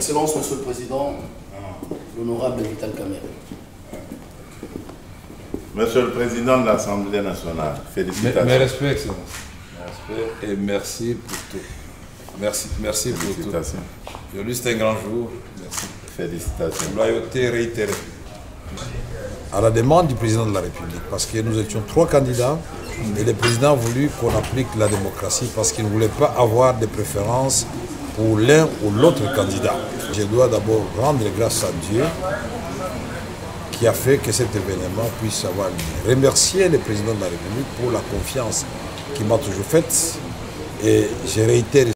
Excellence, Monsieur le Président, l'honorable Vital Kamerhe. Monsieur le Président de l'Assemblée nationale, félicitations. Mes respects, Excellence. Mes respects et merci pour tout. Merci pour tout. Aujourd'hui, c'est un grand jour. Merci. Félicitations. Loyauté réitérée. À la demande du président de la République, parce que nous étions 3 candidats et le président a voulu qu'on applique la démocratie parce qu'il ne voulait pas avoir de préférence pour l'un ou l'autre candidat. Je dois d'abord rendre grâce à Dieu qui a fait que cet événement puisse avoir lieu. Remercier le président de la République pour la confiance qu'il m'a toujours faite et je réitère